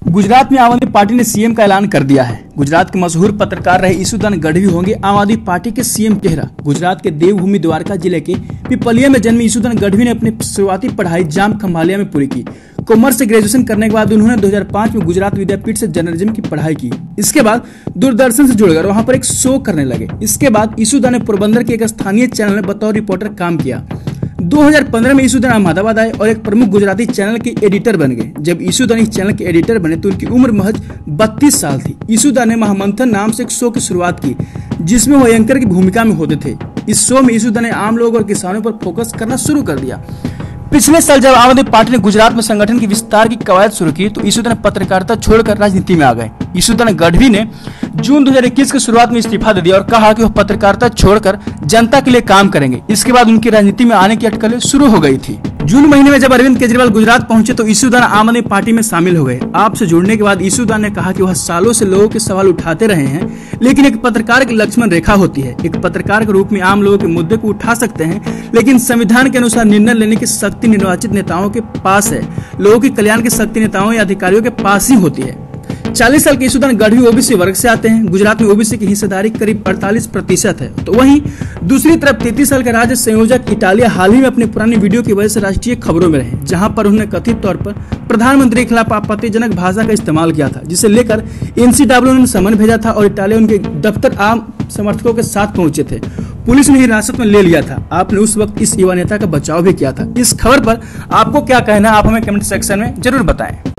गुजरात में आम आदमी पार्टी ने सीएम का ऐलान कर दिया है। गुजरात के मशहूर पत्रकार रहे ईशुदान गढ़वी होंगे आम आदमी पार्टी के सीएम चेहरा। गुजरात के देवभूमि द्वारका जिले के पिपलिया में जन्मे ईशुदान गढ़वी ने अपनी शुरुआती पढ़ाई जाम खंभालिया में पूरी की। कॉमर्स से ग्रेजुएशन करने के बाद उन्होंने 2005 में गुजरात विद्यापीठ से जर्नलिज्म की पढ़ाई की। इसके बाद दूरदर्शन से जुड़कर वहां पर एक शो करने लगे। इसके बाद ईशुदान ने पोरबंदर के एक स्थानीय चैनल में बतौर रिपोर्टर काम किया। 2015 में ईशुदान अहमदाबाद आए और एक प्रमुख गुजराती चैनल के एडिटर बन गए। जब ईशुदान इस चैनल के एडिटर बने तो उनकी उम्र महज 32 साल थी। ईशुदान ने महामंथन नाम से एक शो की शुरुआत की जिसमें वो एंकर की भूमिका में होते थे। इस शो में ईशुदान ने आम लोगों और किसानों पर फोकस करना शुरू कर दिया। पिछले साल जब आम आदमी पार्टी ने गुजरात में संगठन की विस्तार की कवायद शुरू की तो ईशुदान पत्रकारिता छोड़कर राजनीति में आ गए। ईशुदान गढ़वी ने जून 2021 की शुरुआत में इस्तीफा दे दिया और कहा कि वह पत्रकारिता छोड़कर जनता के लिए काम करेंगे। इसके बाद उनकी राजनीति में आने की अटकलें शुरू हो गई थी। जून महीने में जब अरविंद केजरीवाल गुजरात पहुंचे तो ईशुदान आम आदमी पार्टी में शामिल हो गए। आपसे जुड़ने के बाद ईशुदान ने कहा कि वह सालों से लोगों के सवाल उठाते रहे हैं, लेकिन एक पत्रकार की लक्ष्मण रेखा होती है। एक पत्रकार के रूप में आम लोगों के मुद्दे को उठा सकते हैं, लेकिन संविधान के अनुसार निर्णय लेने की शक्ति निर्वाचित नेताओं के पास है। लोगों के कल्याण की शक्ति नेताओं या अधिकारियों के पास ही होती है। 40 साल के ईशुदान गढ़वी ओबीसी वर्ग से आते हैं। गुजरात में ओबीसी की हिस्सेदारी करीब 48% है। तो वहीं दूसरी तरफ 33 साल के राज्य संयोजक इटालिया हाल ही में अपनी पुरानी वीडियो की वजह से राष्ट्रीय खबरों में रहे, जहां पर उन्होंने कथित तौर पर प्रधानमंत्री के खिलाफ आपत्तिजनक भाषा का इस्तेमाल किया था, जिसे लेकर NCW ने समन भेजा था और इटालिया उनके दफ्तर आम समर्थकों के साथ पहुंचे थे। पुलिस ने हिरासत में ले लिया था। आपने उस वक्त इस युवा नेता का बचाव भी किया था। इस खबर पर आपको क्या कहना है, आप हमें कमेंट सेक्शन में जरूर बताएं।